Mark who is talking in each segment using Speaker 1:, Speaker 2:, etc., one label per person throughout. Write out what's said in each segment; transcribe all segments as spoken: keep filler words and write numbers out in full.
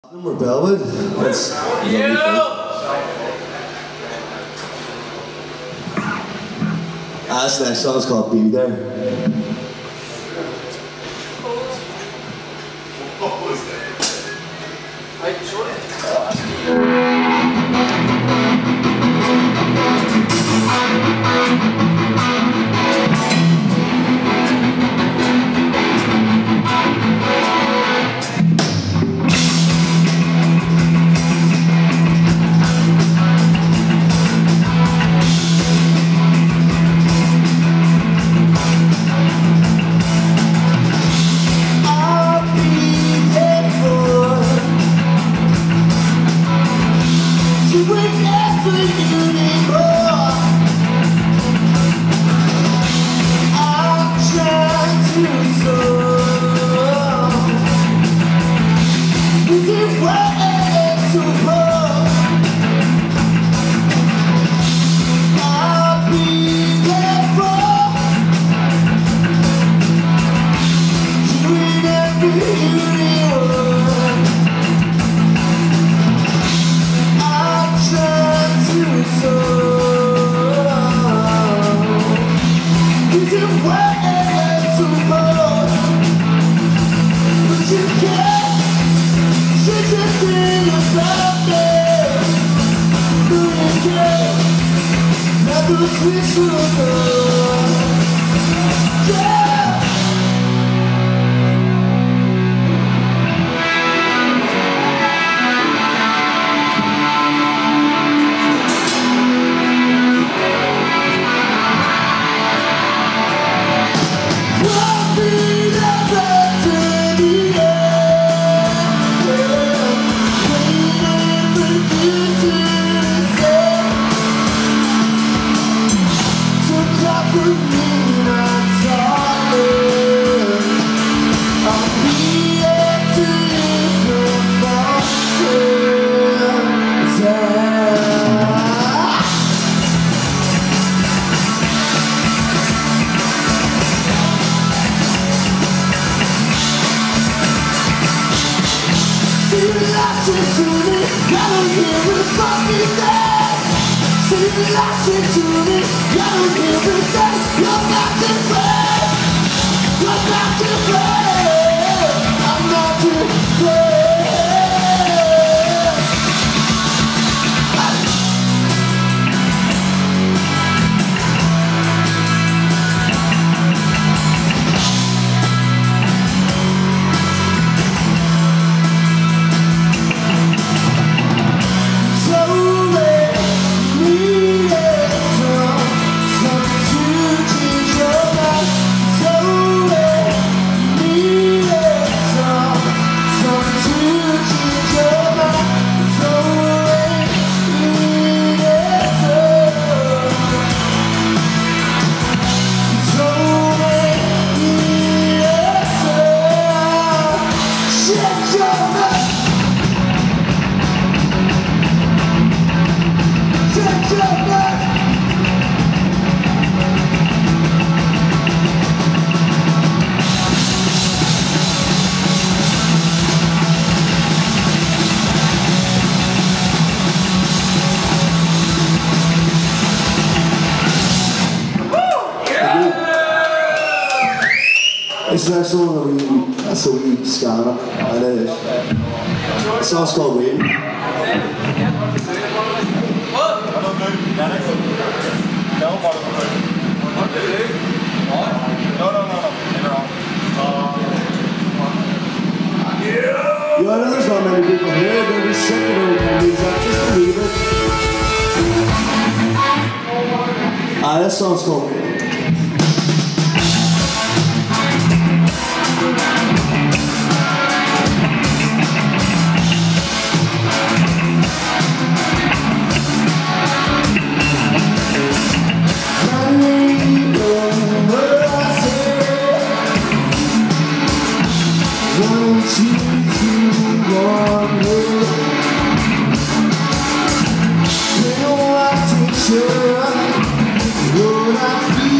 Speaker 1: Number Bellwood. That's
Speaker 2: yeah.
Speaker 1: Ah, this next song's called Be There. Sweet sugar, yeah. I'll be there to the end, waiting for you to say. For me, not solid. I'll be there to live the See the lights into me, I don't hear a fucking thing. See the lights into me, I don't hear a thing. You're not to play, you're not to play, I'm not to play. This next song that we, that's a wee scanner, and it is. The song's called Waiting.
Speaker 2: No, no, no, no. Yeah!
Speaker 1: You know, there's not many people here, they'll be sick of old pennies, just believe it. Ah, this song's called Waiting. One, two, two, one, you know I take sure what I feel.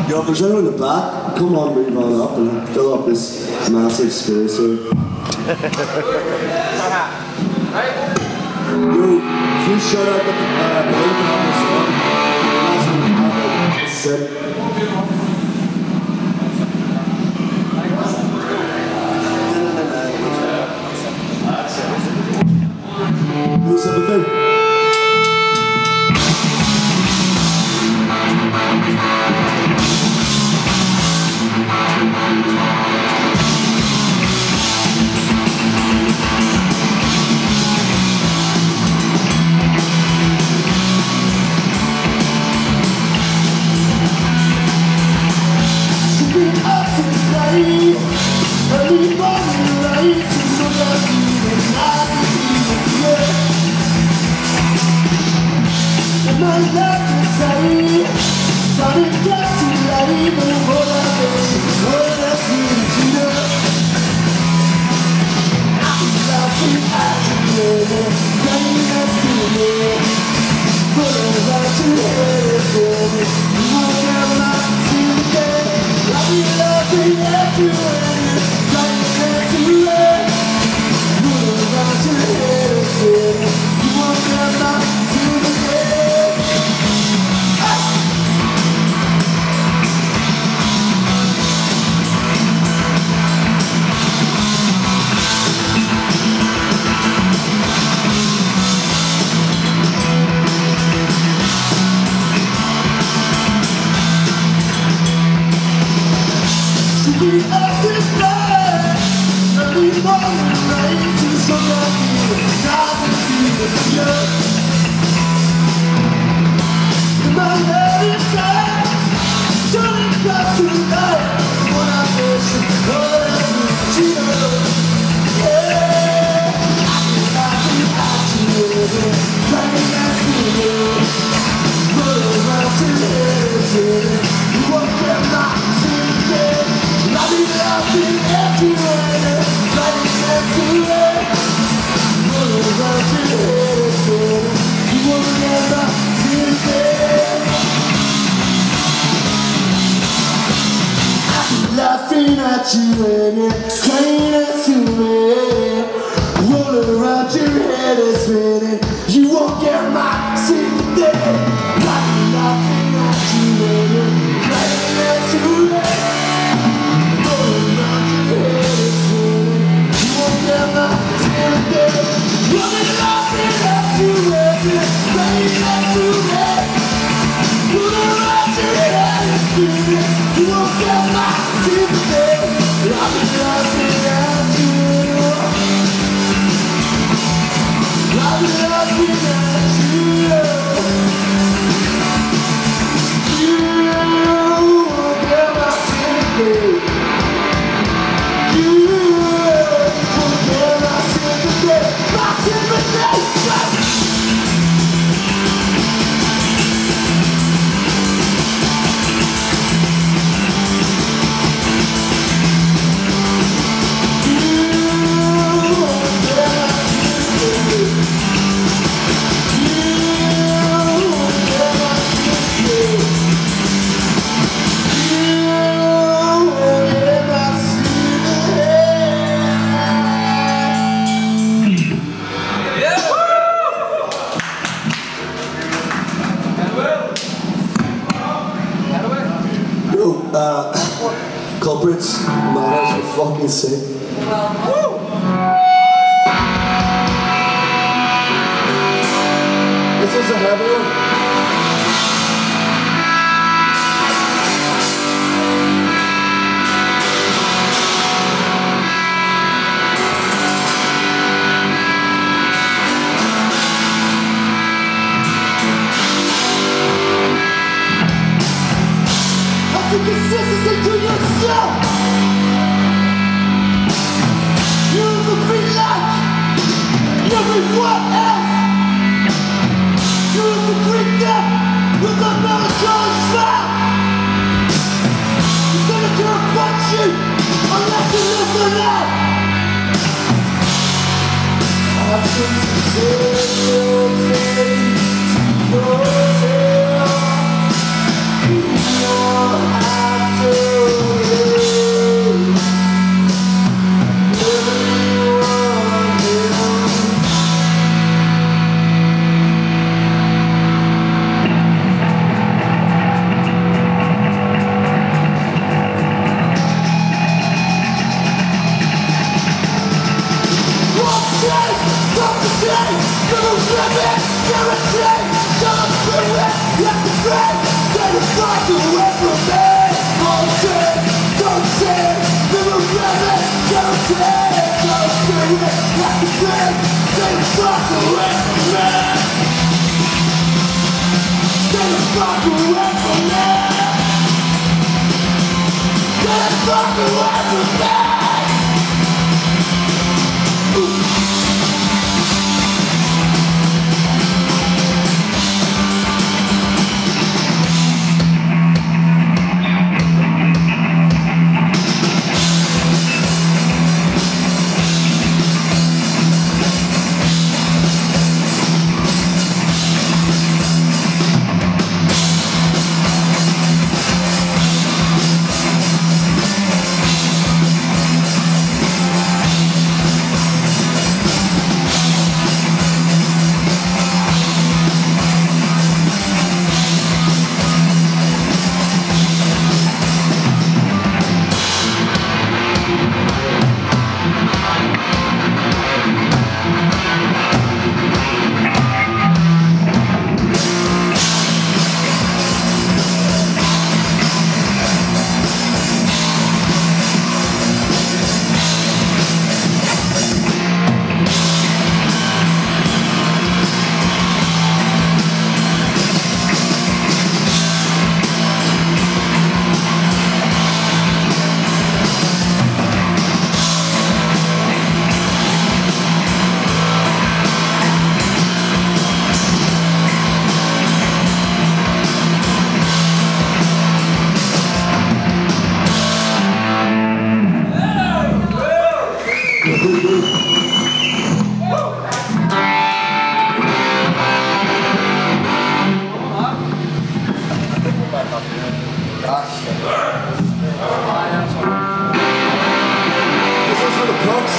Speaker 1: Yo, if there's anyone in the back, come on, move on up and fill up this massive space here. Yo, if you shut out the uh, boat on the song, that's what sick. No sympathy.
Speaker 3: Laughing at you and you're crying out to me. Rolling around your head is spinning. You won't get my sympathy. Laughing, laughing at you and you're crying out to me. Rolling around your head is spinning. You won't get my sympathy. Rolling, laughing at you and you're crying out to me. Rolling around your head is spinning. You won't get my sympathy. I'll be laughing at you. I'll be laughing at you. You won't get my sympathy. You won't get my sympathy. My sympathy.
Speaker 1: Uh, culprits, man, for fucking sake. This is a heavy one.
Speaker 3: Consistency to yourself. You're the green light. Everyone else. You're the green death with a melancholy smile. You're gonna turn punch you unless you live the night. I've seen some say to yourself, you know how. fuck away from me. Don't say, don't say, never really, don't say, don't say it like a thing. Stay the fuck away from me. Stay the fuck away from me. Stay the fuck away from me. This is for the crooks.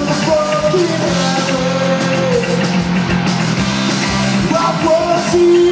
Speaker 3: See